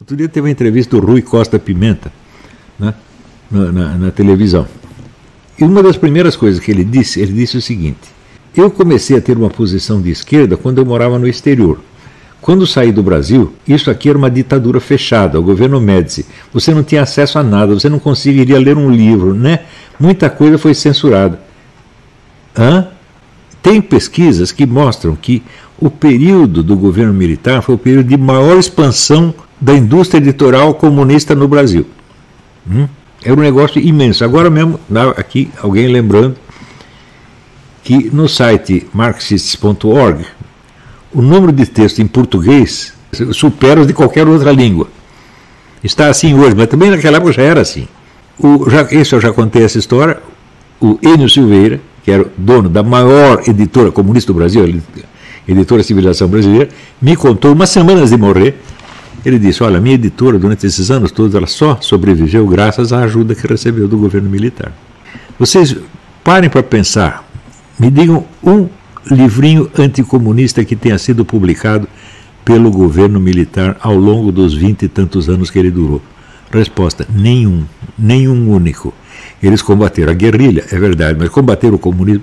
Outro dia teve uma entrevista do Rui Costa Pimenta, né, na televisão. E uma das primeiras coisas que ele disse o seguinte: eu comecei a ter uma posição de esquerda quando eu morava no exterior. Quando saí do Brasil, isso aqui era uma ditadura fechada, o governo Médici. Você não tinha acesso a nada, você não conseguiria ler um livro, né? Muita coisa foi censurada. Tem pesquisas que mostram que o período do governo militar foi o período de maior expansão da indústria editorial comunista no Brasil. Era um negócio imenso. Agora mesmo, aqui alguém lembrando que no site marxists.org o número de textos em português supera os de qualquer outra língua. Está assim hoje, mas também naquela época já era assim. Esse eu já contei essa história. O Enio Silveira, que era o dono da maior editora comunista do Brasil, a editora Civilização Brasileira, me contou, umas semanas de morrer, ele disse: olha, a minha editora durante esses anos todos, ela só sobreviveu graças à ajuda que recebeu do governo militar. Vocês parem para pensar, me digam um livrinho anticomunista que tenha sido publicado pelo governo militar ao longo dos 20 e tantos anos que ele durou. Resposta: nenhum único. Eles combateram a guerrilha, é verdade, mas combateram o comunismo?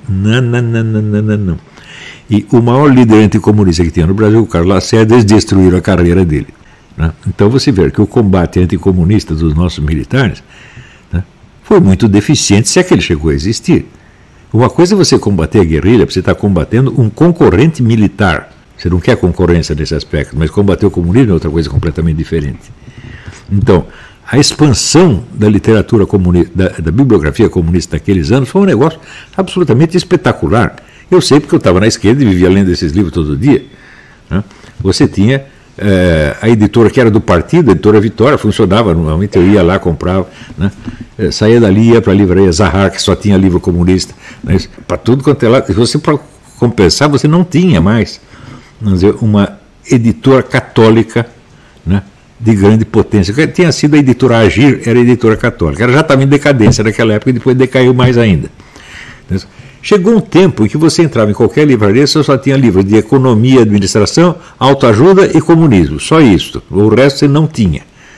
Não. E o maior líder anticomunista que tinha no Brasil, o Carlos Lacerda, eles destruíram a carreira dele. Né? Então você vê que o combate anticomunista dos nossos militares, né, foi muito deficiente, se é que ele chegou a existir. Uma coisa é você combater a guerrilha, você está combatendo um concorrente militar. Você não quer concorrência nesse aspecto, mas combater o comunismo é outra coisa completamente diferente. Então, a expansão da literatura comunista, da bibliografia comunista naqueles anos foi um negócio absolutamente espetacular. Eu sei porque eu estava na esquerda e vivia lendo esses livros todo dia. Né? Você tinha a editora que era do partido, a editora Vitória, funcionava normalmente, eu ia lá, comprava, né? Saía dali, ia para a livraria Zahar, que só tinha livro comunista, né? Para tudo quanto é lá. Você, para compensar, você não tinha mais, vamos dizer, uma editora católica, né, de grande potência. Tinha sido a editora Agir, era a editora católica. Ela já estava em decadência naquela época e depois decaiu mais ainda. Chegou um tempo em que você entrava em qualquer livraria, você só tinha livros de economia, administração, autoajuda e comunismo. Só isso. O resto você não tinha.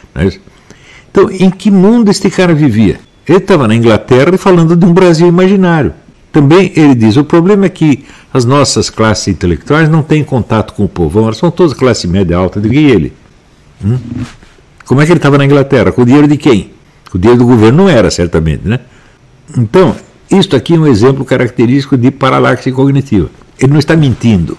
Então, em que mundo este cara vivia? Ele estava na Inglaterra falando de um Brasil imaginário. Também ele diz: o problema é que as nossas classes intelectuais não têm contato com o povão, elas são todas classe média alta. E ele? Como é que ele estava na Inglaterra? Com o dinheiro de quem? Com o dinheiro do governo não era, certamente, né? Então, isto aqui é um exemplo característico de paralaxe cognitiva. Ele não está mentindo.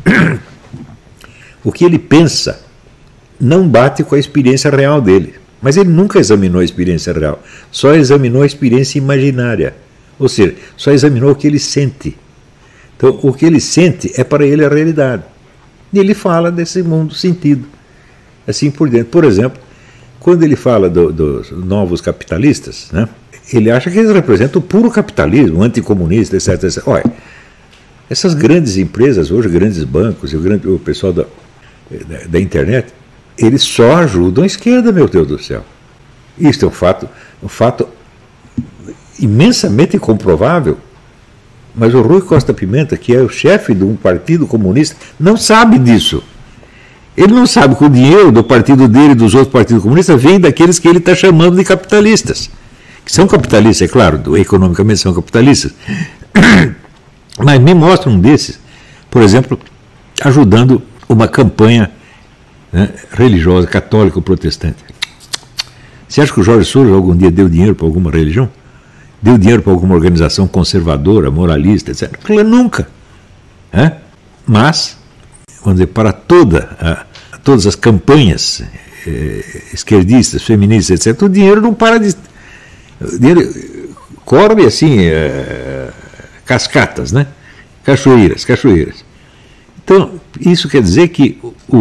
O que ele pensa não bate com a experiência real dele. Mas ele nunca examinou a experiência real. Só examinou a experiência imaginária. Ou seja, só examinou o que ele sente. Então, o que ele sente é para ele a realidade. E ele fala desse mundo sentido. Assim por dentro. Por exemplo, quando ele fala dos novos capitalistas, né? Ele acha que eles representam o puro capitalismo, anticomunista, etc, etc. Olha, essas grandes empresas hoje, grandes bancos e o pessoal da internet, eles só ajudam a esquerda, meu Deus do céu. Isto é um fato imensamente comprovável. Mas o Rui Costa Pimenta, que é o chefe de um partido comunista, não sabe disso. Ele não sabe que o dinheiro do partido dele e dos outros partidos comunistas vem daqueles que ele está chamando de capitalistas. Que são capitalistas, é claro, economicamente são capitalistas, mas me mostra um desses, por exemplo, ajudando uma campanha, né, religiosa, católica ou protestante. Você acha que o Jorge Soros algum dia deu dinheiro para alguma religião? Deu dinheiro para alguma organização conservadora, moralista, etc? Nunca. Mas, vamos dizer, para todas as campanhas esquerdistas, feministas, etc., o dinheiro não para de... O dinheiro corre assim, cascatas, né? Cachoeiras. Então, isso quer dizer que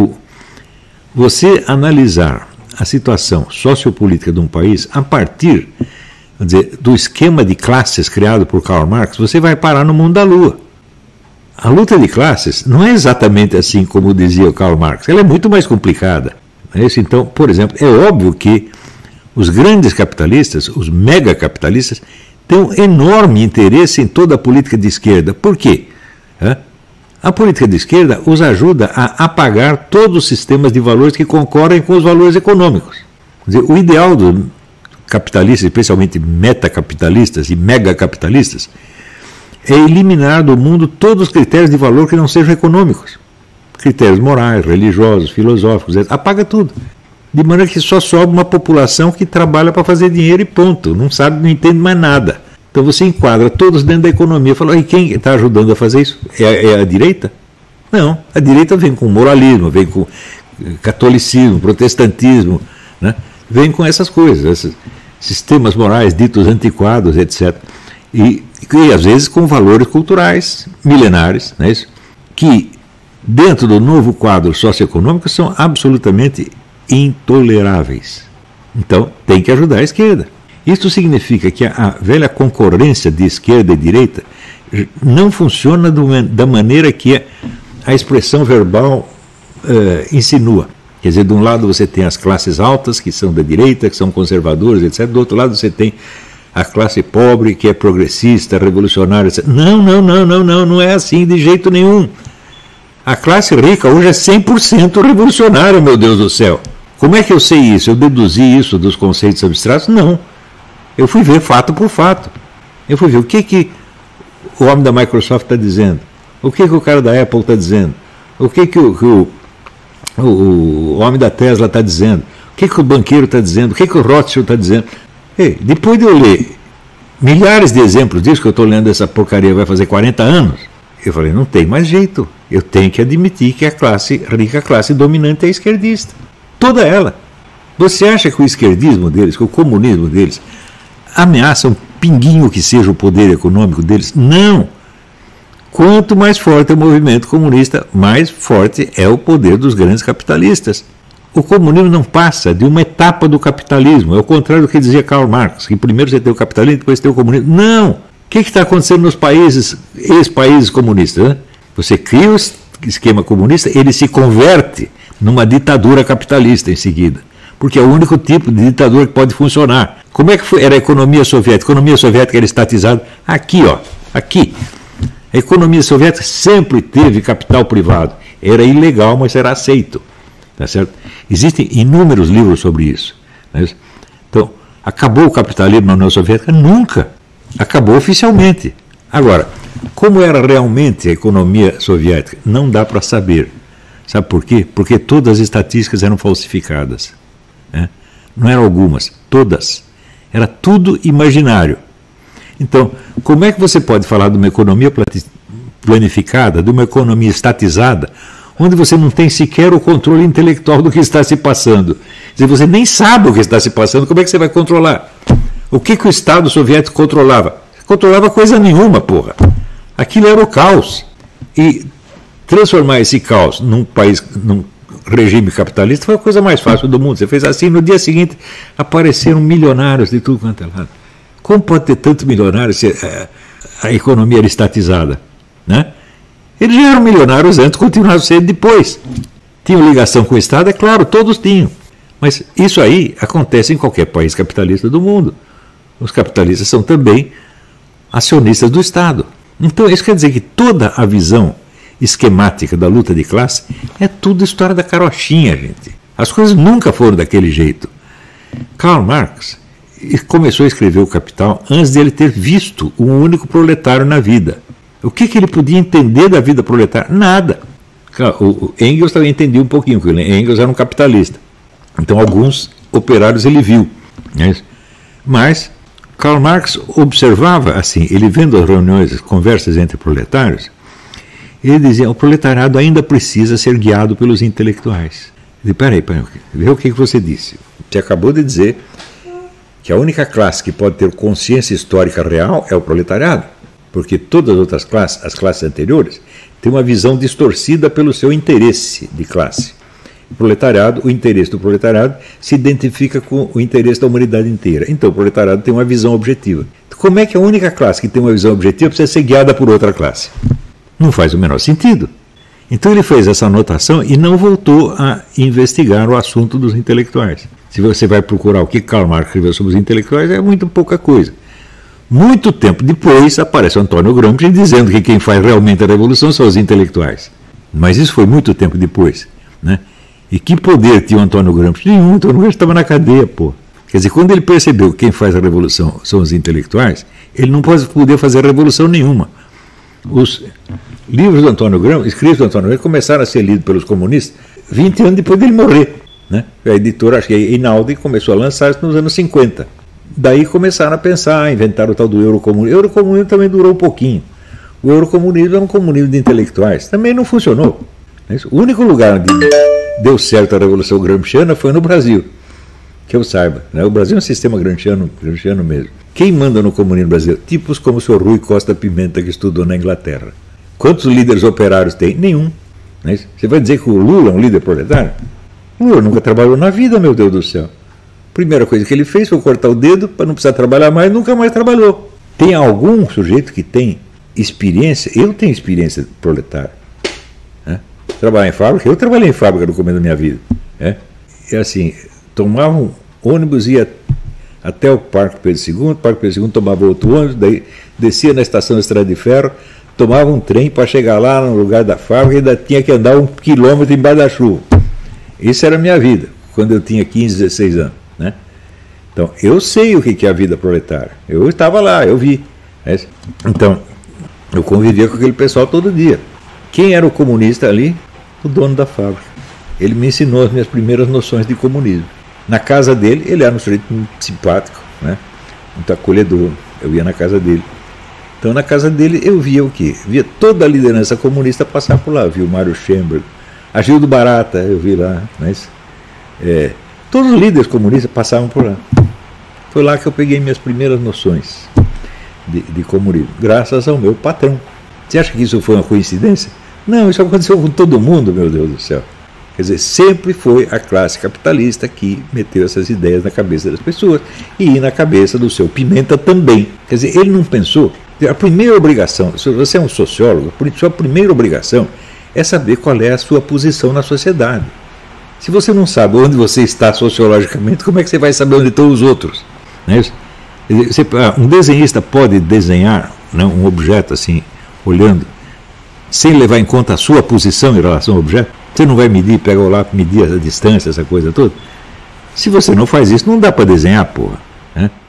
você analisar a situação sociopolítica de um país a partir, vamos dizer, do esquema de classes criado por Karl Marx, você vai parar no mundo da lua. A luta de classes não é exatamente assim como dizia o Karl Marx, ela é muito mais complicada. Então, por exemplo, é óbvio que os grandes capitalistas, os megacapitalistas, têm um enorme interesse em toda a política de esquerda. Por quê? A política de esquerda os ajuda a apagar todos os sistemas de valores que concorrem com os valores econômicos. Quer dizer, o ideal do capitalistas, especialmente metacapitalistas e megacapitalistas, é eliminar do mundo todos os critérios de valor que não sejam econômicos. Critérios morais, religiosos, filosóficos, etc. Apaga tudo. De maneira que só sobra uma população que trabalha para fazer dinheiro e ponto. Não sabe, não entende mais nada. Então você enquadra todos dentro da economia. Fala, e quem está ajudando a fazer isso? É a direita? Não. A direita vem com moralismo, vem com catolicismo, protestantismo, né? Vem com essas coisas, esses sistemas morais ditos antiquados, etc. E às vezes com valores culturais milenares, não é isso? Que dentro do novo quadro socioeconômico são absolutamente intoleráveis. Então tem que ajudar a esquerda. Isso significa que a velha concorrência de esquerda e direita não funciona da maneira que a expressão verbal insinua. Quer dizer, de um lado você tem as classes altas, que são da direita, que são conservadoras, etc. Do outro lado você tem a classe pobre, que é progressista, revolucionária, etc. Não é assim de jeito nenhum. A classe rica hoje é 100% revolucionária, meu Deus do céu. Como é que eu sei isso? Eu deduzi isso dos conceitos abstratos? Não. Eu fui ver fato por fato. Eu fui ver o que o homem da Microsoft está dizendo, o que o cara da Apple está dizendo, o que o homem da Tesla está dizendo, o que o banqueiro está dizendo, o que o Rothschild está dizendo. Ei, depois de eu ler milhares de exemplos disso, que eu estou lendo essa porcaria vai fazer 40 anos, eu falei, não tem mais jeito, eu tenho que admitir que a classe rica, a classe dominante é esquerdista. Toda ela. Você acha que o esquerdismo deles, que o comunismo deles, ameaça um pinguinho que seja o poder econômico deles? Não! Quanto mais forte é o movimento comunista, mais forte é o poder dos grandes capitalistas. O comunismo não passa de uma etapa do capitalismo, é o contrário do que dizia Karl Marx, que primeiro você tem o capitalismo, depois você tem o comunismo. Não! O que está acontecendo nos países, ex-países comunistas? Né? Você cria o esquema comunista, ele se converte numa ditadura capitalista em seguida, porque é o único tipo de ditadura que pode funcionar. Como é que era a economia soviética? A economia soviética era estatizada aqui, ó, aqui. A economia soviética sempre teve capital privado. Era ilegal, mas era aceito. Tá certo? Existem inúmeros livros sobre isso. Né? Então, acabou o capitalismo na União Soviética? Nunca. Acabou oficialmente. Agora, como era realmente a economia soviética? Não dá para saber. Sabe por quê? Porque todas as estatísticas eram falsificadas. Né? Não eram algumas, todas. Era tudo imaginário. Então, como é que você pode falar de uma economia planificada, de uma economia estatizada, onde você não tem sequer o controle intelectual do que está se passando? Quer dizer, você nem sabe o que está se passando, como é que você vai controlar? O que o Estado soviético controlava? Controlava coisa nenhuma, porra. Aquilo era o caos. E transformar esse caos num país, num regime capitalista, foi a coisa mais fácil do mundo. Você fez assim, no dia seguinte apareceram milionários de tudo quanto é lado. Como pode ter tantos milionários se a economia era estatizada? Né? Eles já eram milionários antes, continuaram sendo depois. Tinham ligação com o Estado, é claro, todos tinham. Mas isso aí acontece em qualquer país capitalista do mundo. Os capitalistas são também acionistas do Estado. Então isso quer dizer que toda a visão esquemática da luta de classe é tudo história da carochinha, gente. As coisas nunca foram daquele jeito. Karl Marx começou a escrever o Capital antes de ele ter visto um único proletário na vida. O que ele podia entender da vida proletária? Nada. O Engels também entendia um pouquinho, porque Engels era um capitalista. Então alguns operários ele viu. Né? Mas Karl Marx observava assim, ele vendo as reuniões, as conversas entre proletários, ele dizia, o proletariado ainda precisa ser guiado pelos intelectuais. Ele disse, peraí, vê o que você disse. Você acabou de dizer que a única classe que pode ter consciência histórica real é o proletariado, porque todas as outras classes, as classes anteriores, têm uma visão distorcida pelo seu interesse de classe. O proletariado, o interesse do proletariado se identifica com o interesse da humanidade inteira. Então o proletariado tem uma visão objetiva. Como é que a única classe que tem uma visão objetiva precisa ser guiada por outra classe? Não faz o menor sentido. Então ele fez essa anotação e não voltou a investigar o assunto dos intelectuais. Se você vai procurar o que Karl Marx escreveu sobre os intelectuais, é muito pouca coisa. Muito tempo depois aparece o Antônio Gramsci dizendo que quem faz realmente a revolução são os intelectuais. Mas isso foi muito tempo depois, né? E que poder tinha o Antônio Gramsci? Nenhum, o Antônio Gramsci estava na cadeia, pô. Quer dizer, quando ele percebeu que quem faz a revolução são os intelectuais, ele não podia fazer revolução nenhuma. Os livros do Antônio Gramsci, escritos do Antônio Gramsci, começaram a ser lidos pelos comunistas 20 anos depois dele morrer, né? A editora, acho que é Einaudi, começou a lançar isso nos anos 50. Daí começaram a pensar, inventaram o tal do eurocomunismo. O eurocomunismo também durou um pouquinho. O eurocomunismo é um comunismo de intelectuais. Também não funcionou. O único lugar onde deu certo a Revolução Gramsciana foi no Brasil, que eu saiba, né? O Brasil é um sistema gramsciano mesmo. Quem manda no comunismo brasileiro? Tipos como o senhor Rui Costa Pimenta, que estudou na Inglaterra. Quantos líderes operários tem? Nenhum. Né? Você vai dizer que o Lula é um líder proletário? O Lula nunca trabalhou na vida, meu Deus do céu. Primeira coisa que ele fez foi cortar o dedo para não precisar trabalhar mais, nunca mais trabalhou. Tem algum sujeito que tem experiência? Eu tenho experiência proletária. Né? Trabalhar em fábrica? Eu trabalhei em fábrica no começo da minha vida. É assim, tomava um ônibus, ia até o Parque Pedro II, Parque Pedro II tomava outro ônibus, daí descia na estação da Estrada de Ferro, tomava um trem para chegar lá no lugar da fábrica e ainda tinha que andar 1 quilômetro embaixo da chuva. Isso era a minha vida, quando eu tinha 15, 16 anos. Né? Então, eu sei o que é a vida proletária. Eu estava lá, eu vi. Então, eu convivia com aquele pessoal todo dia. Quem era o comunista ali? O dono da fábrica. Ele me ensinou as minhas primeiras noções de comunismo. Na casa dele, ele era um sujeito muito simpático, né? Muito acolhedor. Eu ia na casa dele. Então, na casa dele, eu via o quê? Via toda a liderança comunista passar por lá. Vi o Mário Schemberg, a Gildo Barata, eu vi lá. Mas, todos os líderes comunistas passavam por lá. Foi lá que eu peguei minhas primeiras noções de comunismo, graças ao meu patrão. Você acha que isso foi uma coincidência? Não, isso aconteceu com todo mundo, meu Deus do céu. Quer dizer, sempre foi a classe capitalista que meteu essas ideias na cabeça das pessoas e na cabeça do seu Pimenta também. Quer dizer, ele não pensou. A primeira obrigação, se você é um sociólogo, a sua primeira obrigação é saber qual é a sua posição na sociedade. Se você não sabe onde você está sociologicamente, como é que você vai saber onde estão os outros? Não é isso? Um desenhista pode desenhar, né, um objeto assim, olhando, sem levar em conta a sua posição em relação ao objeto? Você não vai medir, pega o lápis, medir a distância, essa coisa toda? Se você não faz isso, não dá para desenhar, porra. Né?